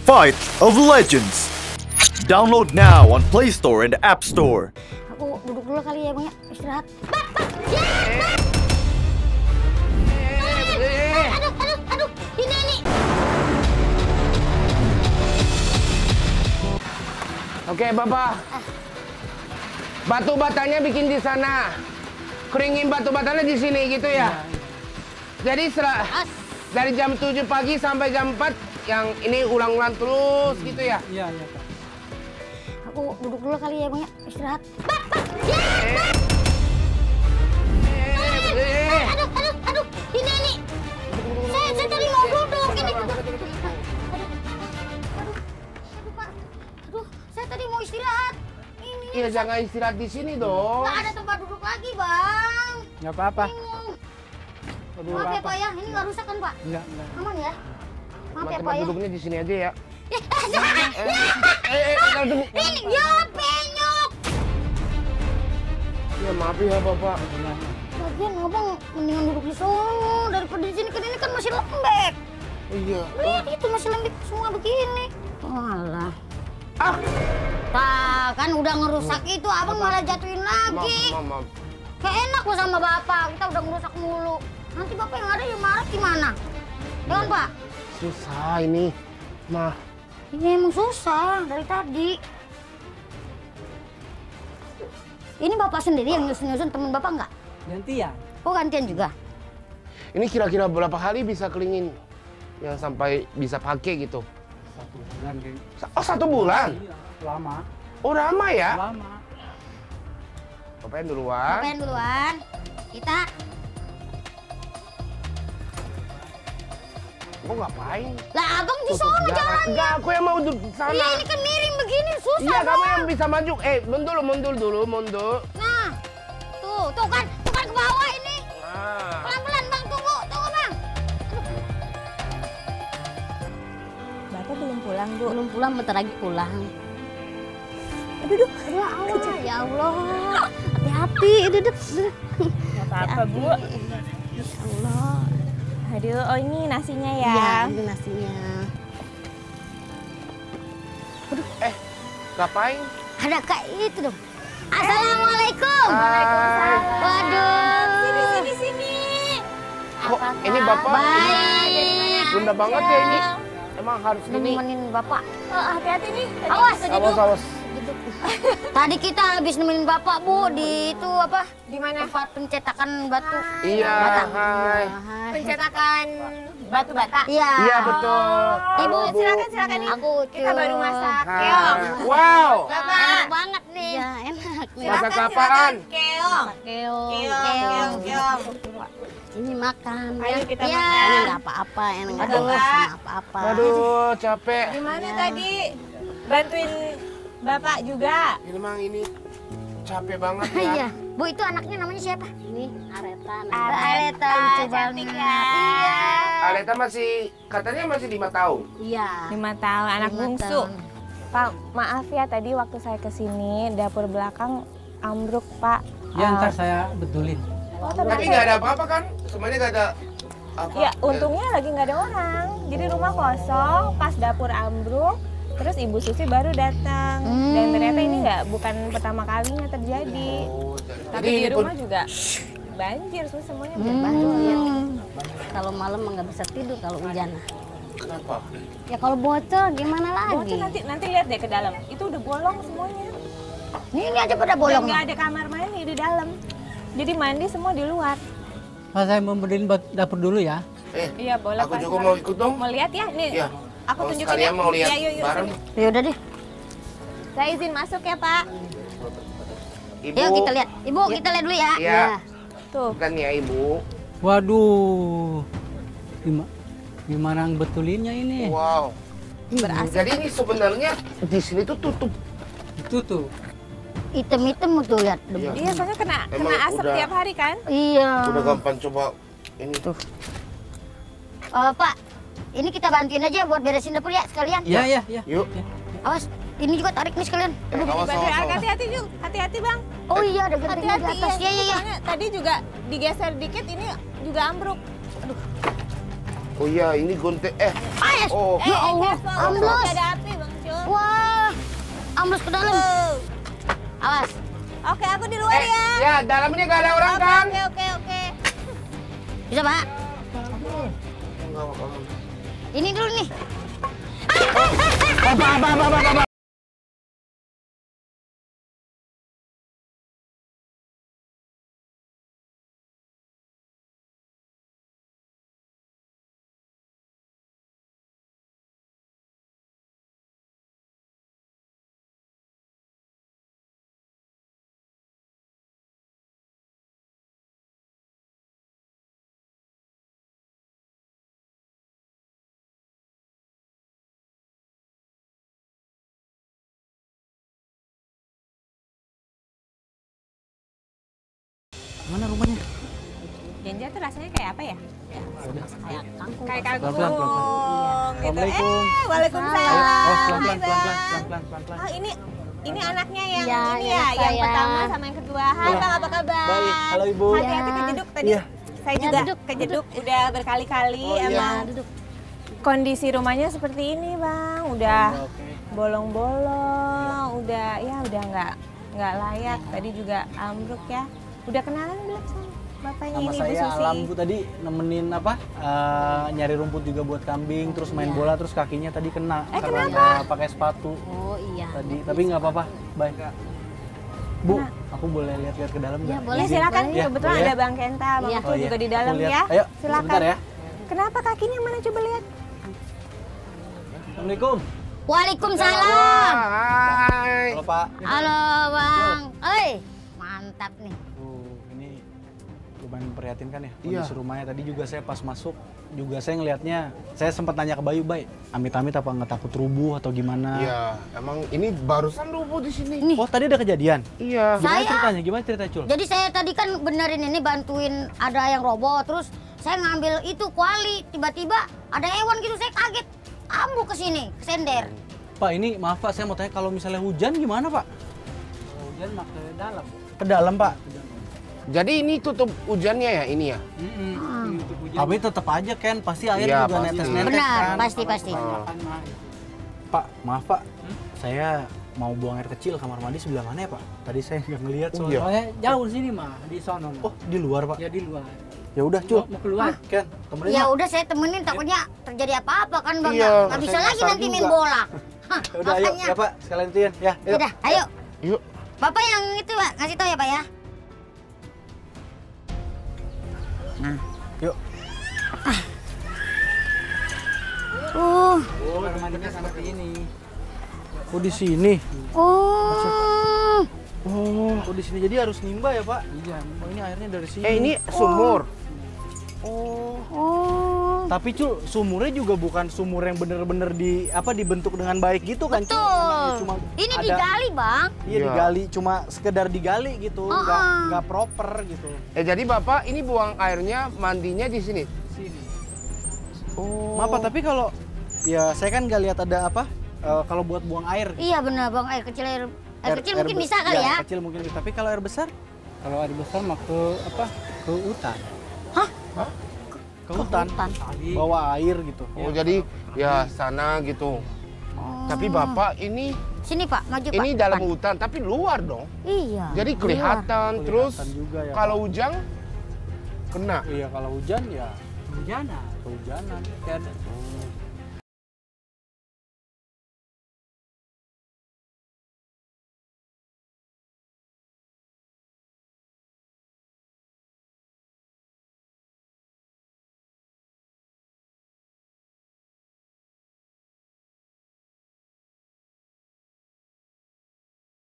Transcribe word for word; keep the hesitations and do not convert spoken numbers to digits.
Fight of Legends. Download now on Play Store and App Store. Aku duduk dulu kali ya, Bang ya. Istirahat. Bang, bang. Ya, bang. Aduh, aduh, aduh. Ini, ini. Oke, Bapak. Batu batanya bikin di sana. Keringin batu batanya di sini gitu ya. Jadi setelah dari jam tujuh pagi sampai jam empat yang ini ulang-ulang terus gitu ya. Iya, iya, Pak. Aku duduk dulu kali ya, Bang ya. Istirahat. Bang, bang. Ya, bang. Eh, Aduh, aduh, aduh. Ini, ini. Saya, saya tadi mau duduk. Ini. Aduh, aduh, aduh, Pak. Aduh, saya tadi mau istirahat. Ini. Iya, jangan istirahat di sini dong. Nggak ada tempat duduk lagi, Bang. Nggak apa-apa. Bingung. Aduh, Maaf ya, apa? Pak ya. Ini nggak rusak kan, Pak? Enggak, enggak. Aman ya? Maaf ya, Tempat Pak ya. duduknya di sini aja ya. Eh, Eh, eh, kalau demi- Ini, ya penyok. Ya maaf ya, Bapak. Lagian abang mendingan duduk di sono daripada di sini, kan ini kan masih lembek. Iya. Lihat itu masih lembek semua begini. Walah. Ah, Nah, kan udah ngerusak itu, abang malah jatuhin maaf, lagi. maaf, maaf. Kayak enak loh sama bapak, kita udah ngerusak mulu. Nanti bapak yang ada yang marah gimana? Jangan, Pak. Susah ini. Mah, Iya emang susah dari tadi. Ini bapak sendiri yang nyusun-nyusun, temen bapak nggak? Gantian. Oh gantian juga? ini kira-kira berapa hari bisa kelingin yang sampai bisa pakai gitu? Satu bulan kayak. Sa- Oh, satu bulan? Iya, lama. Oh, lama ya? Lama. Bapak yang duluan. Bapak yang duluan. Kita Mau ngapain? lah abang di Tutup sono jalan. jalannya. Enggak, aku yang mau duduk di sana. Iya ini kan miring begini susah. Iya, kamu Bang. yang bisa maju. Eh, mundur, mundur dulu, mundur. Nah, tuh, tuh kan, tuh kan ke bawah ini. Nah. Pelan-pelan bang, tunggu, tunggu bang. Bapak belum pulang, Bu. Belum pulang, bentar lagi pulang. Aduh, aduh. Ya Allah, ya Allah. Hati-hati, duduk, duduk. Nggak apa-apa, Bu. Ya Allah. Aduh, oh ini nasinya ya. Iya, ini nasinya. Eh, ngapain? Ada kayak itu dong. Assalamualaikum. Hai. Waduh. Sini, sini, sini. Kok Apa ini Bapak? Baik. Bunda banget ya ini. Emang harus gini. Nemenin bapak. Oh, hati-hati nih. Tadi Awas. bisa Awas, awas. Tadi kita habis nemenin bapak bu di itu apa? Di mana? Tempat pencetakan batu. Iya, Bata. hai. Hai. Pencetakan batu bata. Iya. Iya, betul. Ibu, Halo, Bu. Silakan, silakan nih. Aku Kita baru masak. Hai. Keong. Wow. Enak banget nih. Iya, enak nih. Masak Silakan, apaan? silakan. Keong. Keong. Keong, keong, keong. Ini makan. Ayo kita ya. makan. Ini nggak apa-apa, enak nggak Aduh, ada Pak. sama apa-apa. Aduh, capek. Gimana tadi? Bantuin Bapak juga. Ini memang ini capek banget ya. Iya. Bu itu anaknya namanya siapa? Ini Areta. Areta, Areta lucu cantik banget. ya. Iya. Aleta masih, katanya masih lima tahun. Iya. Lima tahun, anak Lima bungsu. tahun. Pak, maaf ya tadi waktu saya kesini dapur belakang ambruk, Pak. Ya, Eh, ntar saya betulin. oh, Tapi ternyata- nggak ada apa-apa kan? Semuanya nggak ada apa? Ya, untungnya lagi nggak ada orang. Jadi rumah kosong, pas dapur ambruk, terus Ibu Susi baru datang. Hmm. Dan ternyata ini nggak bukan pertama kalinya terjadi. Oh, Tapi jadi di ini pun rumah juga banjir, semua semuanya Hmm. banjir. Kalau malam nggak bisa tidur kalau hujan. kenapa? Ya kalau bocor gimana lagi? Bocor nanti nanti lihat deh ke dalam. Itu udah bolong semuanya. Nih, ini aja pada Dan bolong. nggak ada kamar mandi di dalam. Jadi mandi semua di luar. Pak, saya mau berdiin bat- dapur dulu ya. Eh, Iya, boleh aku Pak. juga mau ikut dong. Mau lihat ya? Nih. Iya. Aku Kalau tunjukin sekalian ya. mau lihat Ya, yuk, yuk, bareng. sini. Ya udah deh. Saya izin masuk ya, Pak. Ibu. Yuk kita lihat. Ibu kita lihat dulu ya. Iya. Tuh. Bukan ya, Ibu. Waduh. Gimana, gimana betulinnya ini? Wow. Berasap. Jadi ini sebenarnya di sini tuh tutup. Itu tuh. Item-item tuh lihat. Iya. Iya, soalnya kena Emang kena asap udah- tiap hari kan? Iya. Udah gampang coba ini tuh. Eh, Pak, ini kita bantuin aja buat beresin dapur ya sekalian. Ya, ya, ya. Yuk. Ya. Awas, ini juga tarik nih sekalian. Eh, awas, Bantu awas, ya, awas. hati-hati yuk, hati-hati Bang. Oh iya, ada genting di Hati-hati atas. Iya, iya, iya. Soalnya tadi juga digeser dikit ini juga ambruk. Oh iya, ini gonte eh. Ayes. Oh. Ya Allah, ambles. Ada api Bang Cul. Wah, ambles ke dalam. Oh. Awas. Oke, aku di luar Eh, ya. ya, dalamnya nggak ada orang Oke, kan? oke, oke, oke. Bisa, Pak? Enggak apa-apa. Ini dulu nih. Apa, apa, apa, apa, apa. Mana rumahnya? Genja tuh rasanya kayak apa ya? Kayak kangkung. Kayak kangkung Pelan-pelan, pelan-pelan. gitu. Assalamualaikum. Eh, waalaikumsalam. Oh, pelan-pelan, Hai, pelan-pelan, Bang. pelan-pelan, pelan-pelan. Oh, ini ini anaknya yang Iya, ini iya, ya, yang saya. pertama sama yang kedua. Hai, Bang, apa kabar? Baik. Halo, Ibu. Hati-hati Iya. kejeduk tadi. Iya. Saya Ya, juga duduk, kejeduk udah berkali-kali Oh, iya. emang. Duduk. Kondisi rumahnya seperti ini, Bang. Udah Oke. bolong-bolong, udah ya udah nggak nggak layak. Tadi juga ambruk ya. Udah kenalan belum sama bapaknya Sama ini, Ibu saya Susi? Alam Bu tadi nemenin apa? eh, nyari rumput juga buat kambing, terus main bola, terus kakinya tadi kena Eh, karena kenapa? nggak pakai sepatu Oh iya. tadi. Tapi nggak apa-apa, baik. Bu, aku boleh lihat-lihat ke dalam Ya, nggak? boleh. Ya silakan, Ya, kebetulan boleh ada ya? Bang Kenta, Bang Iya. Ucul Oh, iya. juga di Aku dalam lihat. ya. Ayo, Silakan. sebentar ya. Kenapa kakinya mana coba lihat? Assalamualaikum. Waalaikumsalam. Hai. Halo Pak. Halo, Bang. Oi, mantap nih. Tuh, ini lumayan memprihatinkan ya Iya. kondisi rumahnya. Tadi juga saya pas masuk juga saya ngelihatnya, saya sempat nanya ke Bayu, Bay, amit-amit apa nggak takut rubuh atau gimana? Iya, emang ini barusan rubuh di sini. Nih. Oh, tadi ada kejadian. Iya. Gimana Saya- ceritanya? Gimana cerita, Cul? Jadi saya tadi kan benerin ini, bantuin ada yang roboh, terus saya ngambil itu kuali, tiba-tiba ada hewan gitu, saya kaget. Ambruk ke sini, kesender. Pak, ini maaf Pak, saya mau tanya kalau misalnya hujan gimana Pak? Kalau hujan mah ke dalam. Ke dalam Pak. Jadi ini tutup hujannya ya ini ya? Mm-mm. Itu hujan. Tapi tetap aja kan, pasti air Iya, juga pasti. netes-netes Benar, kan. pasti pasti. Oh. Kan mah. Pak, maaf Pak, saya mau buang air kecil, kamar mandi sebelah mana ya Pak? Tadi saya nggak ngelihat Oh, soalnya. iya. Soalnya jauh di sini mah, di sono mah. Oh, di luar Pak? Ya di luar. Ya udah, Cul. Mau keluar? Ken, temenin Ya Mak. udah saya temenin, takutnya terjadi apa-apa kan Bang. Iya, Nggak bisa saya lagi kasar nanti main juga. bola. Hah, Ya udah, ayo makanya. ya Pak, sekalian tuin. Ya, yuk. Udah, ayo. Yuk. Bapak yang itu Pak, ngasih tahu ya Pak ya. Yuk. Uh, Oh, kamar mandinya seperti ini. Oh, di sini. oh. Oh, oh di sini jadi harus nimba ya Pak? Iya. Oh, ini airnya dari sini. Eh ini sumur. Oh. Oh. Tapi Cul, sumurnya juga bukan sumur yang bener-bener di apa dibentuk dengan baik gitu kan? Cul? Emang Betul. cuma Ini ada- digali Bang. Iya, Iya. digali, cuma sekedar digali gitu, Oh, nggak oh. nggak proper gitu. Eh jadi Bapak ini buang airnya mandinya di sini. Sini. Oh. Maaf Pak, tapi kalau ya saya kan nggak lihat ada apa eh, kalau buat buang air. Iya benar Bang, air kecil air, air kecil mungkin be- bisa kali iya, ya. air kecil mungkin, tapi kalau air besar Kalau air besar mah ke apa? Ke hutan. ke hutan, hutan. Tadi. bawa air gitu. Oh jadi ya sana gitu. Tapi Bapak ini Sini Pak, maju Pak. ini dalam Depan. hutan tapi luar dong. Iya. Jadi luar. kelihatan terus Kelihatan juga ya, kalau hujan kena. Iya, kalau hujan ya Hujanan. kehujanan. Kayak ada.